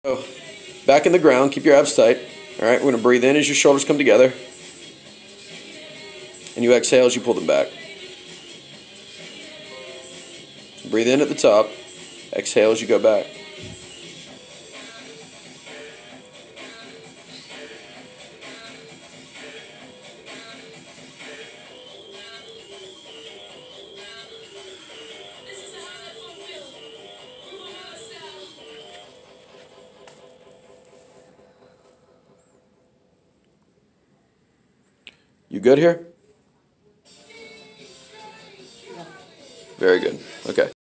So, back in the ground, keep your abs tight. All right, we're going to breathe in as your shoulders come together. And you exhale as you pull them back. Breathe in at the top. Exhale as you go back. You good here? Very good. Okay.